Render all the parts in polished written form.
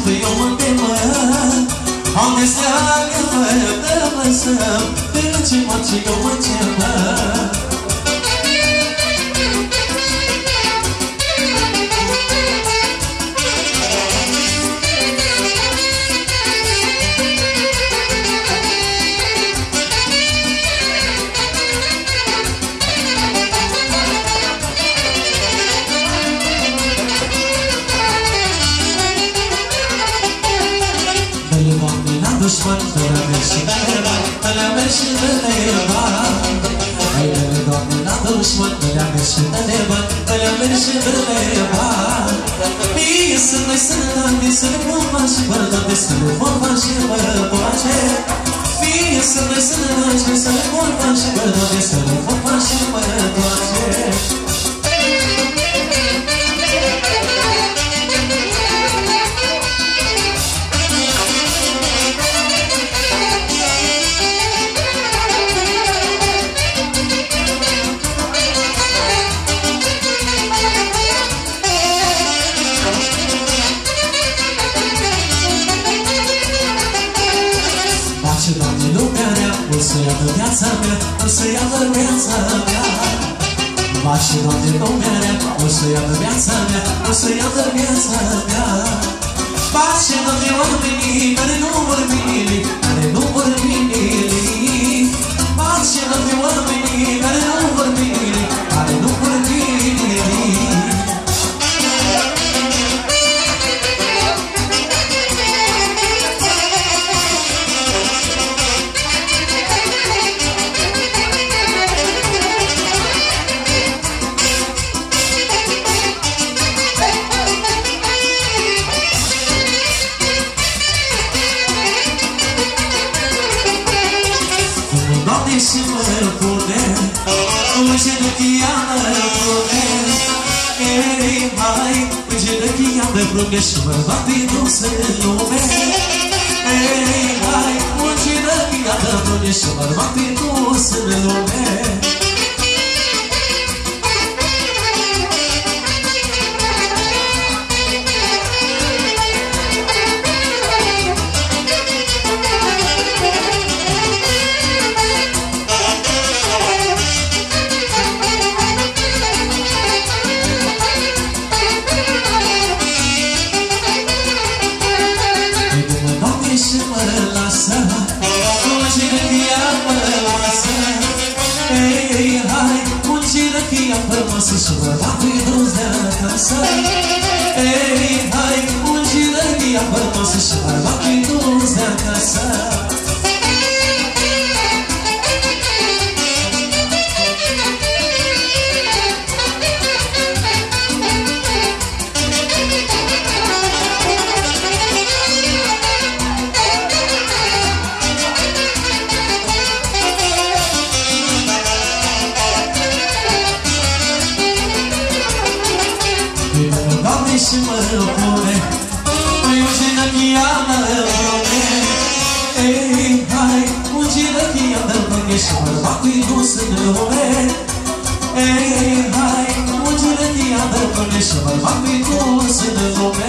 pe eu mă temă. Unde se agămă, dă lăsăm, pe ce mă ce eu mă cemă. Dușman, dă-le mersi, dă-le bani, dă-le mersi, dă-le bani. Hai, dă-le, Doamne, la dușman, dă-le mersi, dă-le bani, dă-le mersi, dă-le bani. Mie să noi sănătate, să ne vom face bărătate, să ne vom face bărătoace. Mie să noi sănătate, să ne vom face bărătate, să ne vom face bărătoace. O să iadă viața mea, o să iadă viața mea. Bași, Doamne, lumea rea, o să iadă viața mea, o să iadă viața mea. Bași, Doamne, oamenii care nu vor bine, care nu vor bine. Bași, Doamne, oamenii care nu vor bine, care nu vor bine. Și mă pune, uite de chiamă pune. Ei, hai, uite de chiamă pune și mă bate dus în lume. Ei, hai, uite de chiamă pune și mă bate dus în lume. Și mă bate dus de acasă. Ei, hai, ungi-le ghia bărboasă și mă bate dus de acasă. Și mă pune, ungi-le ghia bărboasă. Ei, hai, ungi-le ghia bărboasă și mă bate dus în lume. Ei, hai, ungi-le ghia bărboasă și mă bate dus în lume.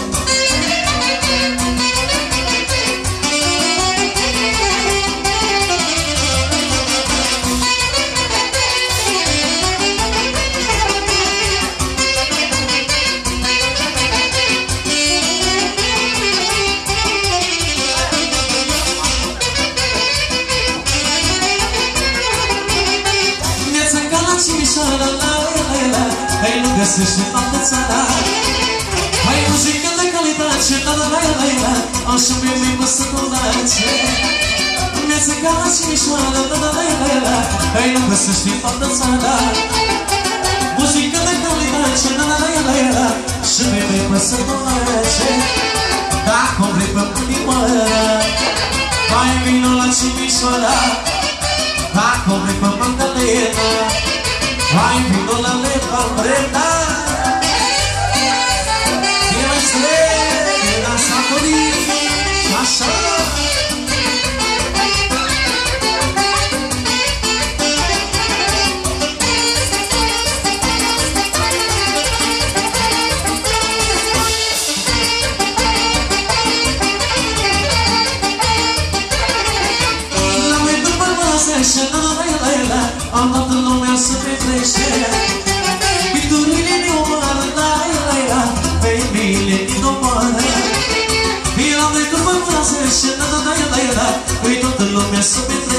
Hai, nu găsești în toată țara. Hai, muzică de calitate, la-la-la-la-la, așa mi-e păsă cu lace. Viața ca la Cimișoara, la-la-la-la-la, hai, nu găsești în toată țara. Muzică de calitate, la-la-la-la-la, și mi-e păsă cu lace. Dacă o vrei pe inimără, hai, vino la Cimișoara. Dacă o vrei pe Magdalena, hai, vino la Lepa-Brena. E mai străi, e dansatorii, așa.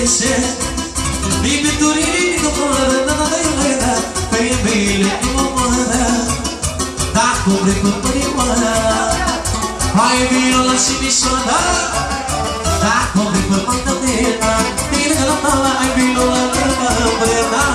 ce Iubiturii comoară, da, pe iubire comoară Dacă vrei cu părimoară Hai vino la Simișoara Dacă vrei cu Magdalena Bine la tala, hai vino la Brena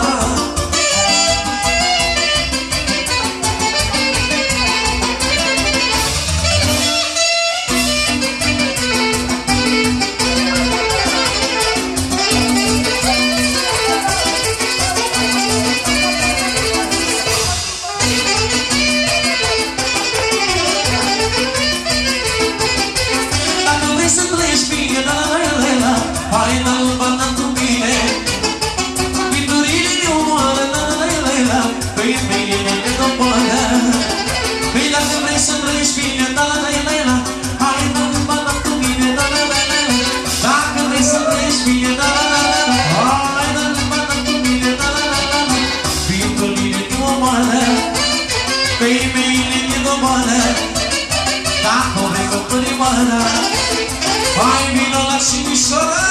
Hai vino la Simișoara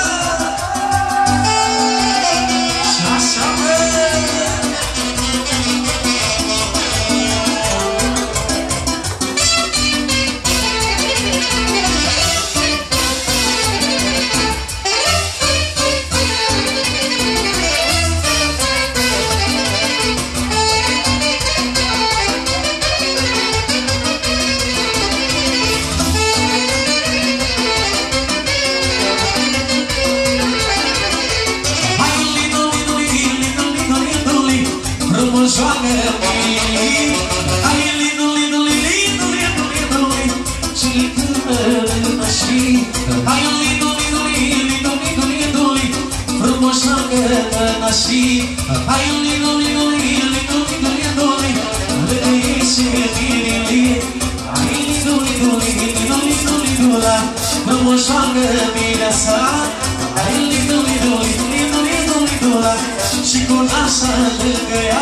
Și așa Și cu nașa lângă ea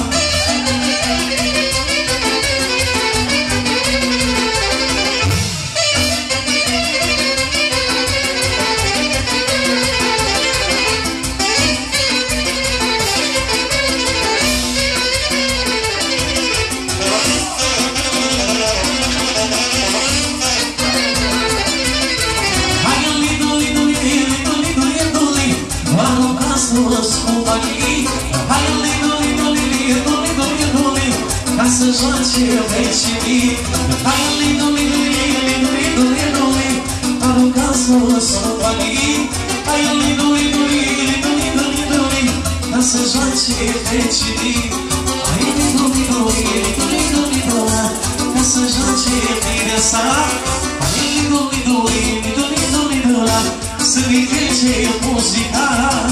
Să joace vecinii Hai li-du-li-du-li-du-li-du-li-du-li Aruncați-o-s companii Hai li-du-li-du-li-du-li-du-li-du-li Ca să joace vecinii Hai li-du-li-du-li-du-li-du-li-du-li Ca să joace mireasa Hai li-du-li-du-li-du-li-du-li-du-li Să ridice muzica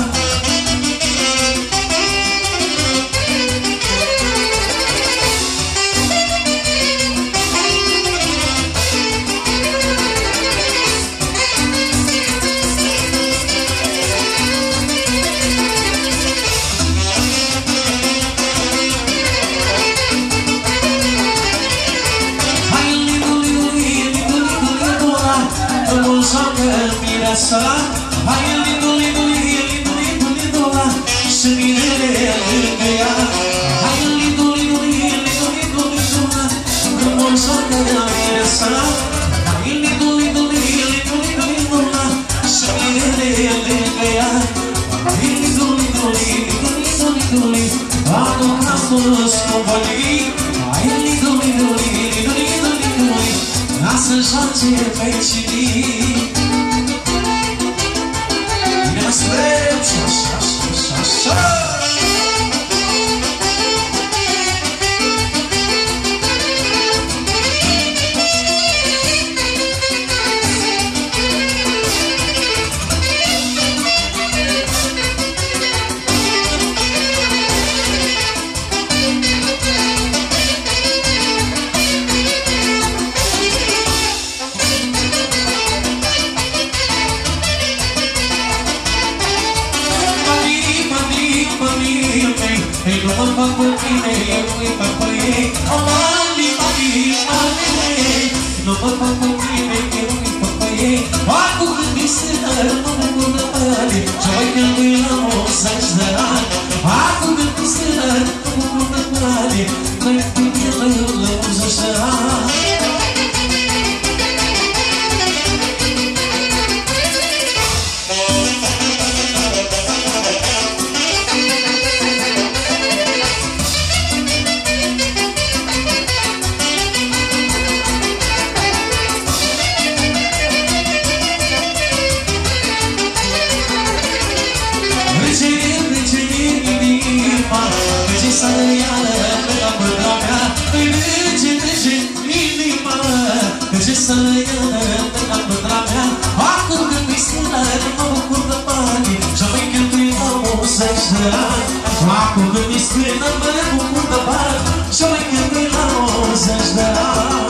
Hai li-du-li-du-li-du-li-du-li-du-li Și mirele lângă ea Hai li-du-li-du-li-du-li-du-li-du Frumos joacă mireasa Hai li-du-li-du-li-du-li-du-li-du Și mirele lângă ea Hai li-du-li-du-li-du-li-du-li Aruncați-o-s companii Hai li-du-li-du-li-du-li-du-li Ca să joace vecinii mai cheltui la 80 de ani. Acum când ești tânăr, nu mă bucur de bani, mai puțin la 80 de ani. Să iară pe la mândra mea. Acum când ești tânăr, mă bucur de bani și-am mai cheltuit la 80 de ani. Acum când ești tânăr, mă bucur de bani și-am mai cheltuit la 80 de ani.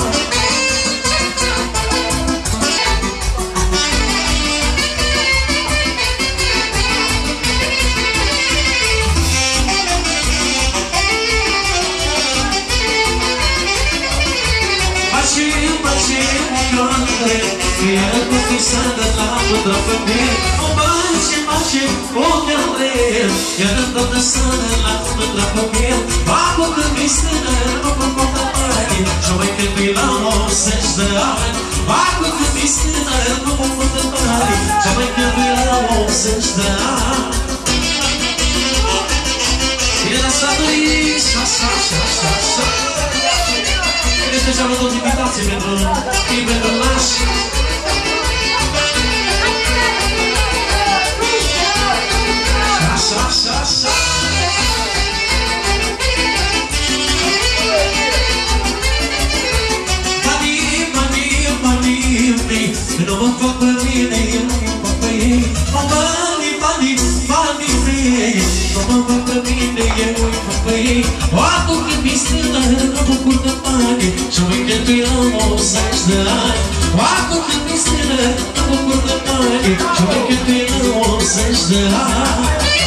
Iar cu fisada la mândra pe mine, o bani și o cheltuiel. Iar toată sana la mândra pe mine, acum când ești tânăr, mă bucur de bani și-o mai cheltui la 80 de ani. Acum când ești tânăr, mă bucur de bani și-o mai cheltui la 80 de ani. E lăsat aici, așa. Este și-am luat o invitație pentru nași. Așa. Banii, nu mă fac pe mine, eu nu mă fac pe ei. Banii, nu mă fac pe mine, eu nu mă fac pe ei. Acum când ești tânăr, mă bucur de bani și-o mai cheltui la 80 de ani. Acum când ești tânăr, mă bucur de bani și-o mai cheltui la 80 de ani.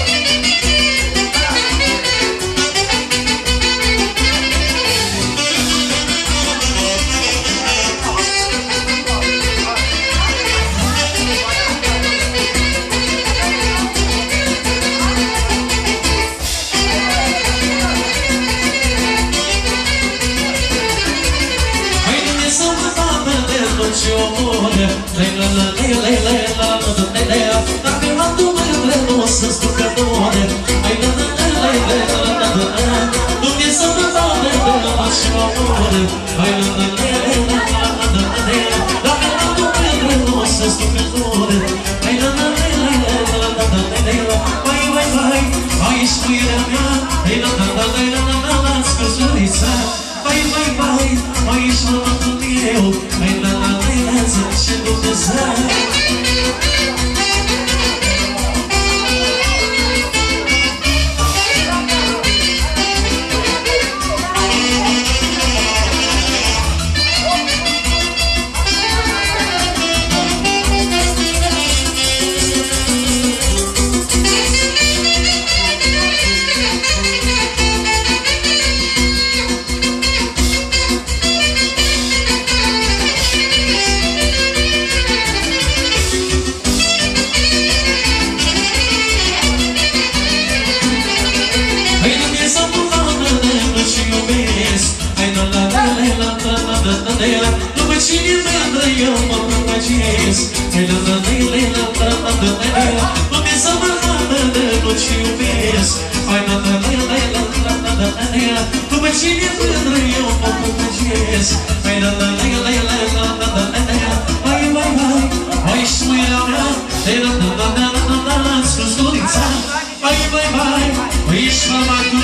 Dacă m-am dumele, nu o să-ți ducă dore. Nu-mi e să mă bade de la și mă more. Dacă m-am dumele, nu o să-ți ducă dore. Mai știrea mea, scăzurița. Mai ești mământul meu, zice Dumnezeu. După cine mea eu mă prăpăgesc. Nu-mi să mă vadă de nu-ți iubesc. După cine mândră eu mă prăpăgesc. Mai șmuirea mea, scuzurița. Mai ești mama cu